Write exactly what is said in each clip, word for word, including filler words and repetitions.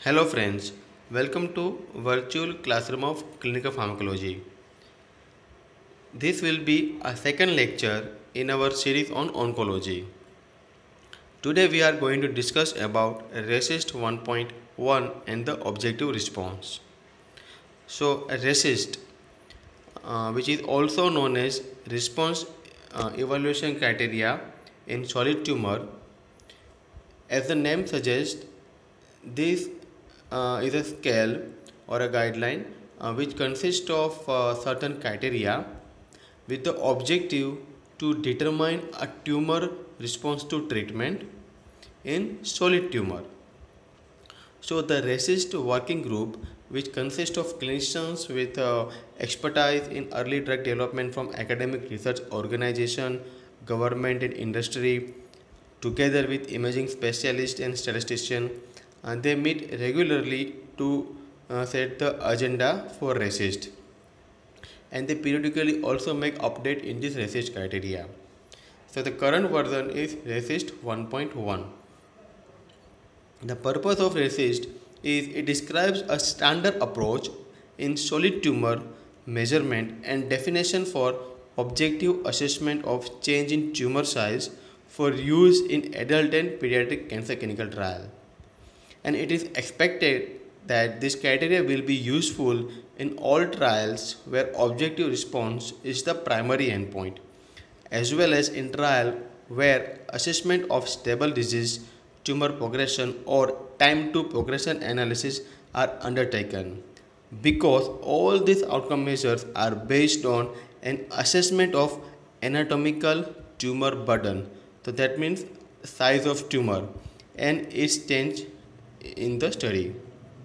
Hello friends, welcome to virtual classroom of clinical pharmacology. This will be a second lecture in our series on oncology. Today we are going to discuss about RECIST one point one and the objective response. So RECIST, uh, which is also known as response uh, evaluation criteria in solid tumor, as the name suggests, this uh, is a scale or a guideline uh, which consists of uh, certain criteria with the objective to determine a tumor response to treatment in solid tumor. So the RECIST working group, which consists of clinicians with uh, expertise in early drug development from academic research organization, government and industry, together with imaging specialists and statisticians, and they meet regularly to uh, set the agenda for RECIST. And they periodically also make update in this RECIST criteria. So the current version is RECIST one point one. The purpose of RECIST is it describes a standard approach in solid tumor measurement and definition for objective assessment of change in tumor size for use in adult and pediatric cancer clinical trial. And it is expected that this criteria will be useful in all trials where objective response is the primary endpoint, as well as in trial where assessment of stable disease, tumor progression or time to progression analysis are undertaken, because all these outcome measures are based on an assessment of anatomical tumor burden. So that means size of tumor and its change in the study.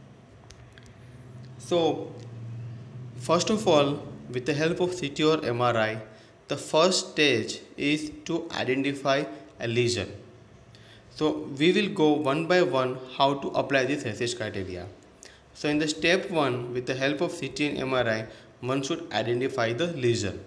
So first of all, with the help of C T or M R I, the first stage is to identify a lesion. So we will go one by one how to apply this RECIST criteria. So in the step one, with the help of C T and M R I, one should identify the lesion.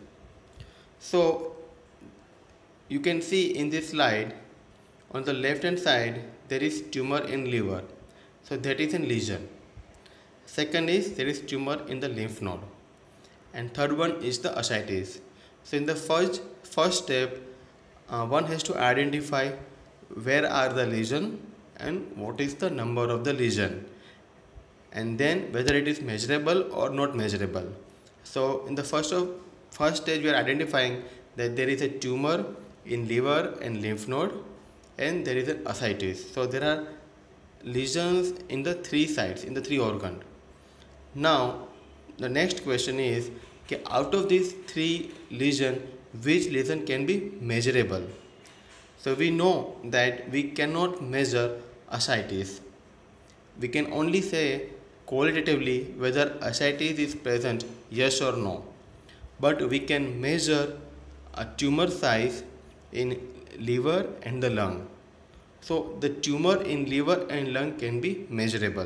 So you can see in this slide, on the left hand side there is tumor in liver, so that is a lesion. Second is there is tumor in the lymph node, and third one is the ascites. So in the first first step, uh, one has to identify where are the lesion and what is the number of the lesion, and then whether it is measurable or not measurable. So in the first of first stage we are identifying that there is a tumor in liver and lymph node and there is an ascites. So there are lesions in the three sites, in the three organs. Now the next question is, okay, out of these three lesions, which lesion can be measurable? So we know that we cannot measure ascites. We can only say qualitatively whether ascites is present, yes or no. But we can measure a tumor size in liver and the lung. So the tumor in liver and lung can be measurable.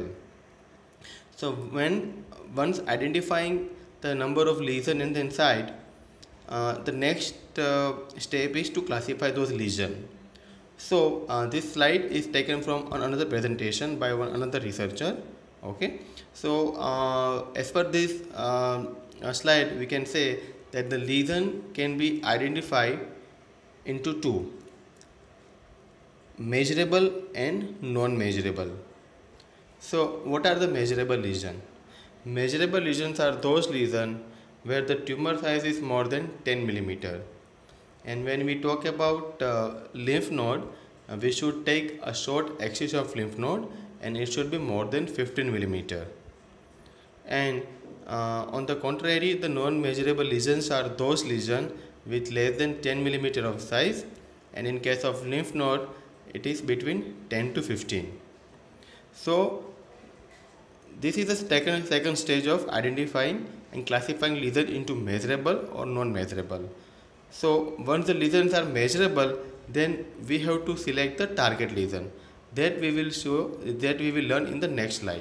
So when once identifying the number of lesions in the inside, uh, the next uh, step is to classify those lesions. So uh, this slide is taken from another presentation by one another researcher. Okay. So uh, as per this uh, slide, we can say that the lesion can be identified into two: measurable and non-measurable. So what are the measurable lesions? Measurable lesions are those lesions where the tumor size is more than ten millimeter. And when we talk about uh, lymph node, uh, we should take a short axis of lymph node and it should be more than fifteen millimeter. And uh, on the contrary, the non-measurable lesions are those lesions with less than ten millimeter of size, and in case of lymph node, it is between ten to fifteen. So this is the second, second stage of identifying and classifying lesion into measurable or non-measurable. So once the lesions are measurable, then we have to select the target lesion. That we will show, that we will learn in the next slide.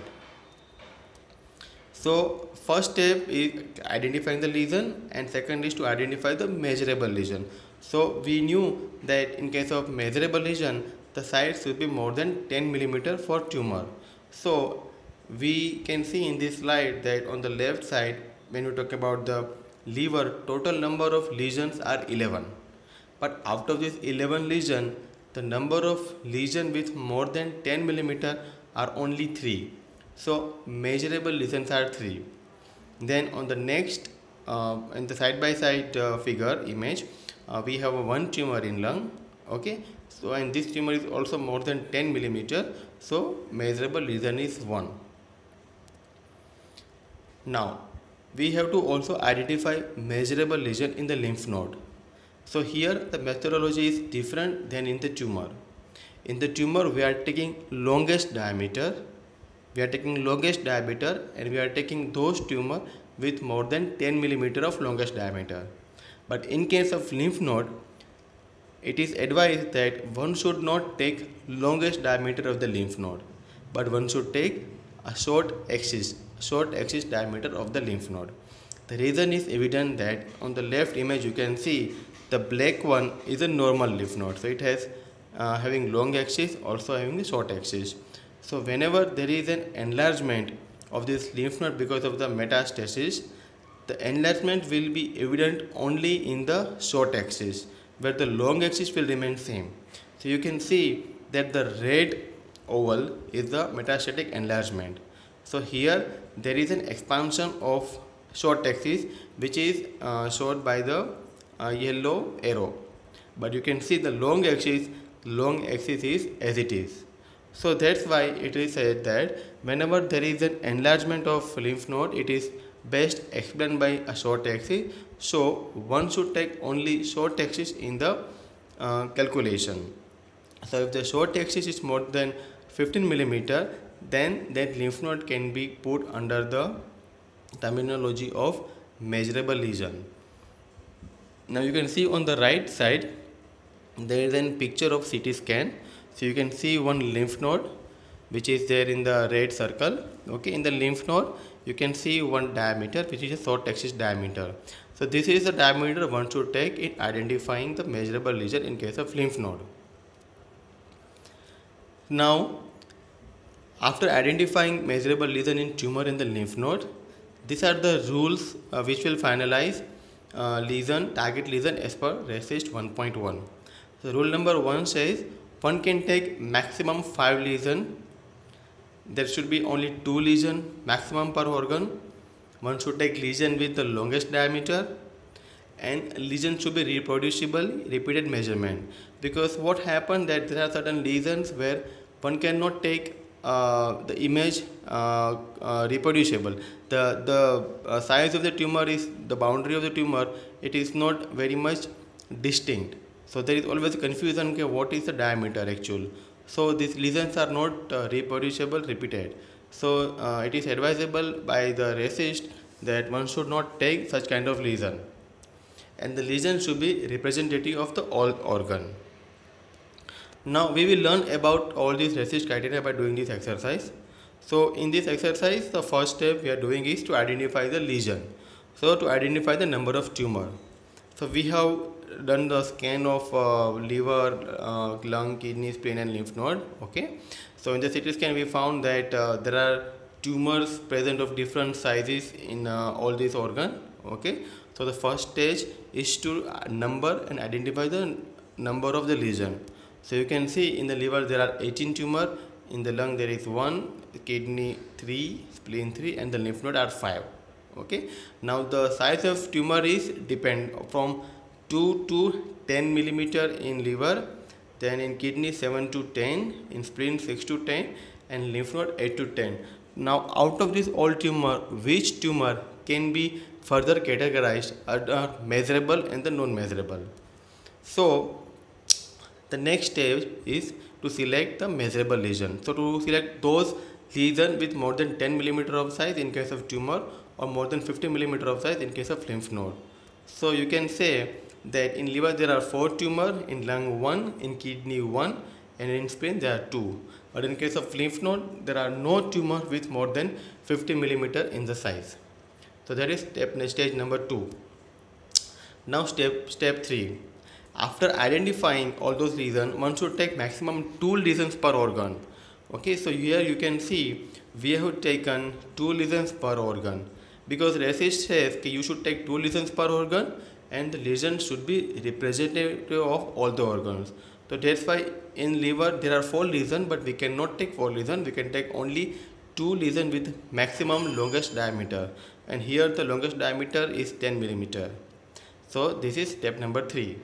So first step is identifying the lesion, and second is to identify the measurable lesion. So we knew that in case of measurable lesion, the size should be more than ten millimeter for tumor. So we can see in this slide that on the left side, when we talk about the liver, total number of lesions are eleven. But out of this eleven lesion, the number of lesion with more than ten millimeter are only three. So measurable lesions are three. Then on the next, uh, in the side by side uh, figure image, uh, we have a one tumor in lung. Okay, so and this tumor is also more than ten millimeter. So measurable lesion is one. Now we have to also identify measurable lesion in the lymph node. So here the methodology is different than in the tumor. In the tumor we are taking longest diameter, we are taking longest diameter and we are taking those tumor with more than ten millimeter of longest diameter. But in case of lymph node, it is advised that one should not take longest diameter of the lymph node, but one should take a short axis, short axis diameter of the lymph node. The reason is evident that on the left image you can see the black one is a normal lymph node. So it has uh, having long axis, also having the short axis. So whenever there is an enlargement of this lymph node because of the metastasis, the enlargement will be evident only in the short axis, where the long axis will remain same. So you can see that the red oval is the metastatic enlargement. So here there is an expansion of short axis which is uh, showed by the uh, yellow arrow, but you can see the long axis, long axis is as it is. So that's why it is said that whenever there is an enlargement of lymph node, it is best explained by a short axis. So one should take only short axis in the uh, calculation. So if the short axis is more than fifteen millimeter, then that lymph node can be put under the terminology of measurable lesion. Now you can see on the right side there is a picture of C T scan. So you can see one lymph node which is there in the red circle. Okay, in the lymph node you can see one diameter which is a short axis diameter. So this is the diameter one should take in identifying the measurable lesion in case of lymph node. Now after identifying measurable lesion in tumor in the lymph node, these are the rules uh, which will finalize uh, lesion, target lesion as per RECIST one point one. So rule number one says one can take maximum five lesion. There should be only two lesion maximum per organ. One should take lesion with the longest diameter, and lesion should be reproducible, repeated measurement. Because what happened that there are certain lesions where one cannot take uh, the image uh, uh, reproducible. The the uh, size of the tumor is the boundary of the tumor. It is not very much distinct. So there is always a confusion. Okay, what is the diameter actual? So these lesions are not uh, reproducible, repeated. So uh, it is advisable by the RECIST that one should not take such kind of lesion, and the lesion should be representative of the all organ. Now we will learn about all these RECIST criteria by doing this exercise. So in this exercise, the first step we are doing is to identify the lesion. So to identify the number of tumor. So we have done the scan of uh, liver, uh, lung, kidney, spleen and lymph node. Okay. So in the C T scan we found that uh, there are tumors present of different sizes in uh, all these organs. Okay. So the first stage is to number and identify the number of the lesion. So you can see in the liver there are eighteen tumor, in the lung there is one, kidney three, spleen three and the lymph node are five. Okay. Now the size of tumor is depend from two to ten millimeter in liver, then in kidney seven to ten, in spleen six to ten and lymph node eight to ten. Now out of this all tumor, which tumor can be further categorized as measurable and the non-measurable? So the next step is to select the measurable lesion. So to select those lesion with more than ten millimeter of size in case of tumor or more than fifty millimeter of size in case of lymph node. So you can say that in liver there are four tumor, in lung one, in kidney one and in spleen there are two. But in case of lymph node there are no tumor with more than fifty millimeter in the size. So that is step stage number two. Now step step three. After identifying all those lesions, one should take maximum two lesions per organ. Okay, so here you can see we have taken two lesions per organ, because RECIST says that you should take two lesions per organ and the lesion should be representative of all the organs. So that's why in liver there are four lesions, but we cannot take four lesions. We can take only two lesions with maximum longest diameter, and here the longest diameter is ten millimeter. So this is step number three.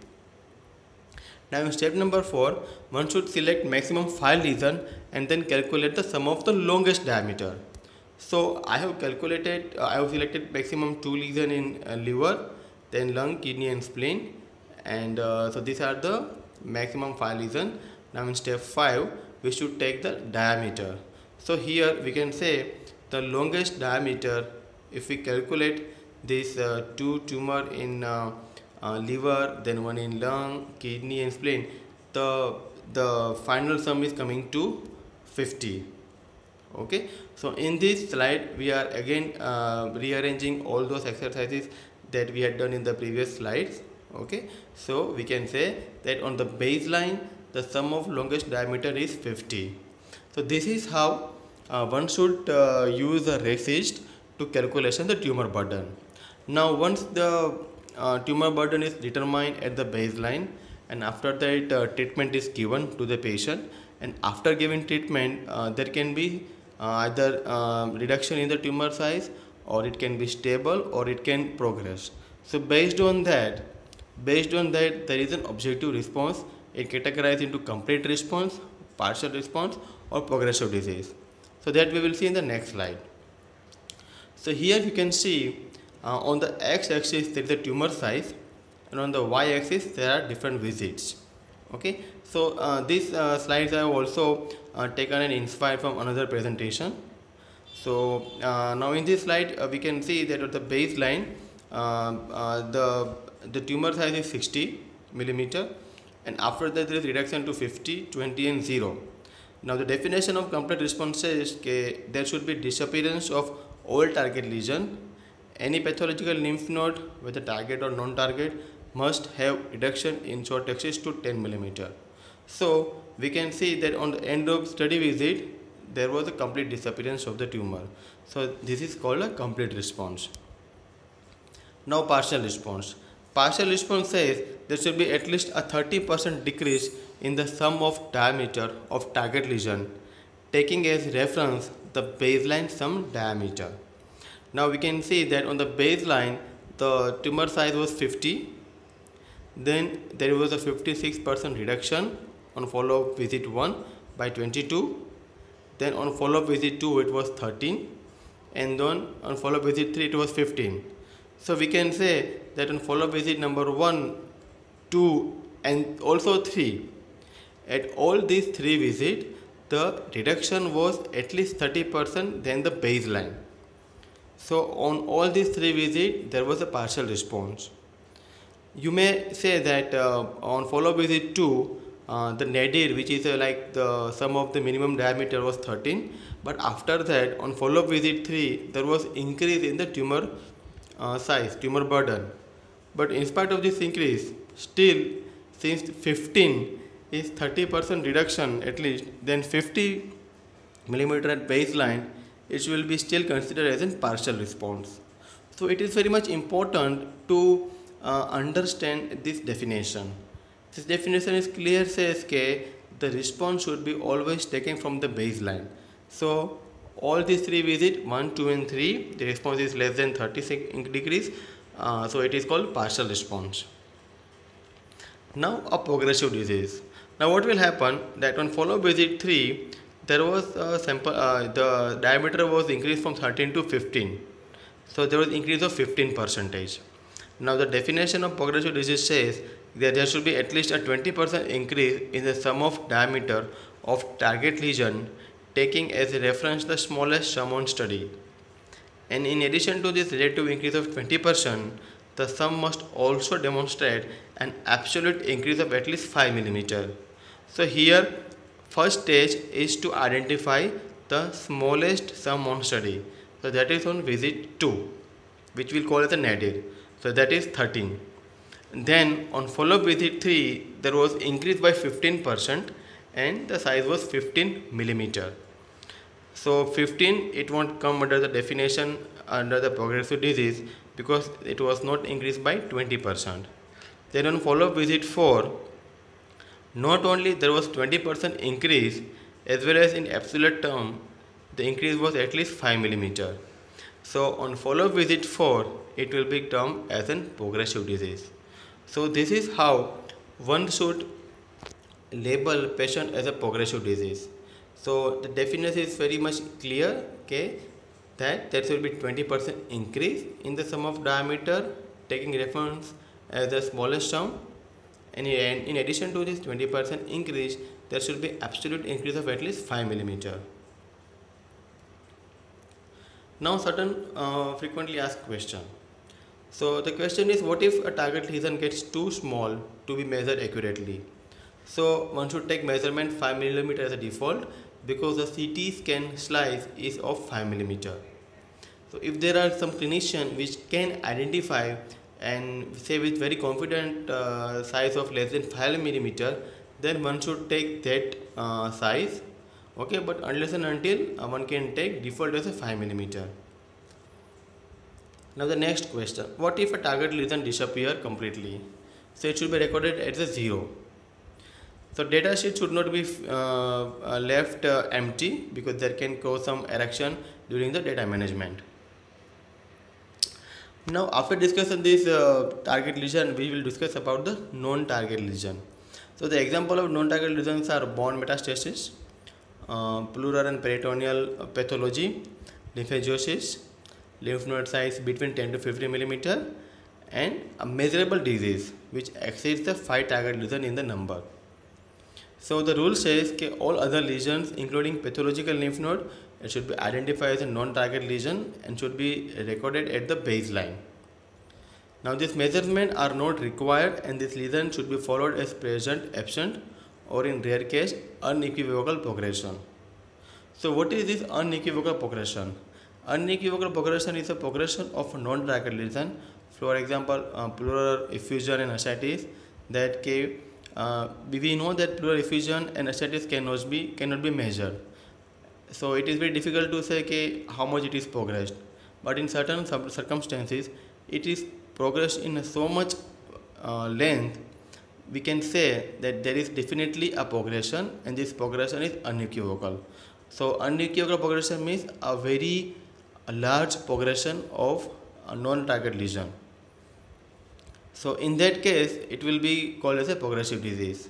Now in step number four, one should select maximum five lesions and then calculate the sum of the longest diameter. So I have calculated, uh, I have selected maximum two lesions in uh, liver, then lung, kidney and spleen, and uh, so these are the maximum five lesions. Now in step five, we should take the diameter. So here we can say the longest diameter, if we calculate this uh, two tumor in uh, uh, liver, then one in lung, kidney and spleen, the the final sum is coming to fifty. Okay, so in this slide we are again uh, rearranging all those exercises that we had done in the previous slides. Okay, so we can say that on the baseline the sum of longest diameter is fifty. So this is how uh, one should uh, use a RECIST to calculation the tumor burden. Now once the uh, tumor burden is determined at the baseline, and after that uh, treatment is given to the patient, and after giving treatment uh, there can be uh, either uh, reduction in the tumor size, or it can be stable, or it can progress. So based on that based on that there is an objective response. It categorized into complete response, partial response or progressive disease. So that we will see in the next slide. So here you can see uh, on the x-axis there is the tumor size, and on the y-axis there are different visits. Okay, so uh, these uh, slides I have also uh, taken and inspired from another presentation. So uh, now in this slide uh, we can see that at the baseline uh, uh, the the tumor size is sixty millimeter, and after that there is reduction to fifty, twenty and zero. Now the definition of complete response says that there should be disappearance of all target lesion. Any pathological lymph node, whether target or non-target, must have reduction in short axis to ten millimeter. So we can see that on the end of study visit there was a complete disappearance of the tumor. So this is called a complete response. Now partial response. Partial response says there should be at least a thirty percent decrease in the sum of diameter of target lesion, taking as reference the baseline sum diameter. Now we can see that on the baseline the tumor size was fifty, then there was a fifty-six percent reduction on follow-up visit one by twenty-two, then on follow-up visit two it was thirteen, and then on follow-up visit three it was fifteen. So we can say that on follow-up visit number one, two and also three, at all these three visits the reduction was at least thirty percent than the baseline. So on all these three visits there was a partial response. You may say that uh, on follow-up visit two uh, the nadir, which is uh, like the sum of the minimum diameter, was thirteen, but after that on follow-up visit three there was increase in the tumor uh, size, tumor burden. But in spite of this increase, still since fifteen is thirty percent reduction at least, then fifty millimeter at baseline, it will be still considered as a partial response. So it is very much important to uh, understand this definition. This definition is clear, says that the response should be always taken from the baseline. So all these three visits, one, two and three, the response is less than thirty-six degrees. Uh, so it is called partial response. Now a progressive disease. Now what will happen that on follow-up visit three there was a sample, uh, the diameter was increased from thirteen to fifteen. So there was increase of fifteen percentage. Now the definition of progressive disease says that there should be at least a twenty percent increase in the sum of diameter of target lesion, taking as a reference the smallest sum on study. And in addition to this relative increase of twenty percent, the sum must also demonstrate an absolute increase of at least five millimeter. So here first stage is to identify the smallest sum on study. So that is on visit two, which we'll call as a nadir. So that is thirteen. Then on follow-up visit three, there was increase by fifteen percent, and the size was fifteen millimeter. So fifteen, it won't come under the definition under the progressive disease because it was not increased by twenty percent. Then on follow-up visit four, not only there was twenty percent increase, as well as in absolute term the increase was at least five millimeter. So on follow-up visit four, it will be termed as a progressive disease. So this is how one should label patient as a progressive disease. So the definition is very much clear, okay, that there should be twenty percent increase in the sum of diameter taking reference as the smallest term, and in addition to this twenty percent increase, there should be absolute increase of at least five millimeter. Now certain uh, frequently asked question. So the question is, what if a target lesion gets too small to be measured accurately? So one should take measurement five millimeter as a default because the C T scan slice is of five millimeter. So if there are some clinician which can identify and say with very confident uh, size of less than five millimeter, then one should take that uh, size, okay, but unless and until uh, one can take default as a five millimeter. Now the next question, what if a target lesion disappear completely? So it should be recorded as a zero. So data sheet should not be uh, uh, left uh, empty because there can cause some erection during the data management. Now after discussing this uh, target lesion, we will discuss about the non-target lesion. So the example of non-target lesions are bone metastasis, uh, pleural and peritoneal pathology, lymphangiosis, lymph node size between ten to fifty millimeter, and a measurable disease which exceeds the five target lesion in the number. So the rule says that all other lesions including pathological lymph node, it should be identified as a non-target lesion and should be recorded at the baseline. Now these measurements are not required and this lesion should be followed as present, absent, or in rare case unequivocal progression. So what is this unequivocal progression? Unequivocal progression is a progression of a non-target lesion. For example, uh, pleural effusion and ascites. That case, uh, we know that pleural effusion and ascites cannot be cannot be measured. So it is very difficult to say okay, how much it is progressed. But in certain circumstances, it is progressed in so much uh, length, we can say that there is definitely a progression, and this progression is unequivocal. So unequivocal progression means a very a large progression of a non-target lesion. So in that case, it will be called as a progressive disease.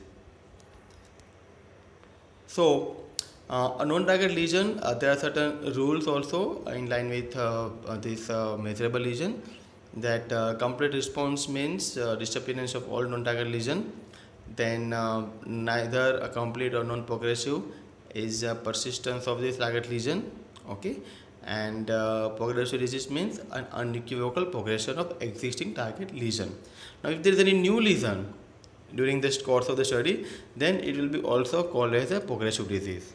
So uh, a non-target lesion, uh, there are certain rules also in line with uh, uh, this uh, measurable lesion. That uh, complete response means uh, disappearance of all non-target lesion. Then uh, neither a complete or non-progressive is uh, persistence of this target lesion. Okay, and uh, progressive disease means an unequivocal progression of existing target lesion. Now if there is any new lesion during this course of the study, then it will be also called as a progressive disease.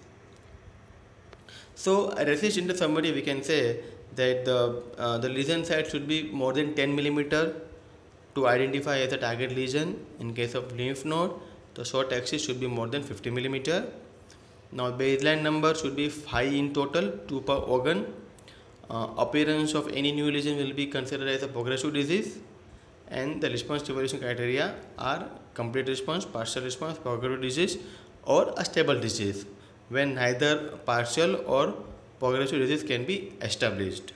So at least in the summary we can say that the, uh, the lesion size should be more than ten millimeter to identify as a target lesion. In case of lymph node, the short axis should be more than fifty millimeter. Now baseline number should be five in total, two per organ. Uh, appearance of any new lesion will be considered as a progressive disease, and the response to evaluation criteria are complete response, partial response, progressive disease, or a stable disease, when neither partial or progressive disease can be established.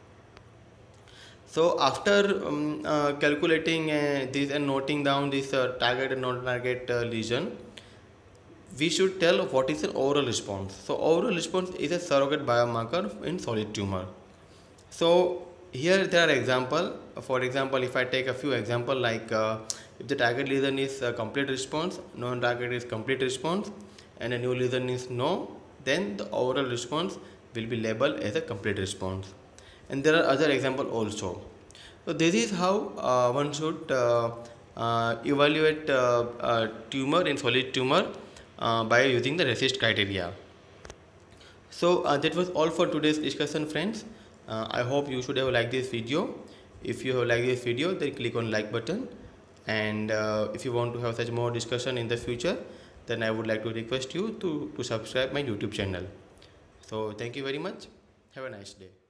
So after um, uh, calculating uh, this and noting down this uh, target and non-target uh, lesion, we should tell what is an overall response. So overall response is a surrogate biomarker in solid tumor. So here there are example. For example, if I take a few example like uh, if the target lesion is a complete response, non-target is complete response, and a new lesion is no, then the overall response will be labeled as a complete response. And there are other examples also. So this is how uh, one should uh, uh, evaluate uh, uh, tumor in solid tumor uh, by using the RECIST criteria. So uh, that was all for today's discussion, friends. Uh, I hope you should have liked this video. If you have liked this video, then click on like button. And uh, if you want to have such more discussion in the future, then I would like to request you to, to subscribe my YouTube channel. So thank you very much. Have a nice day.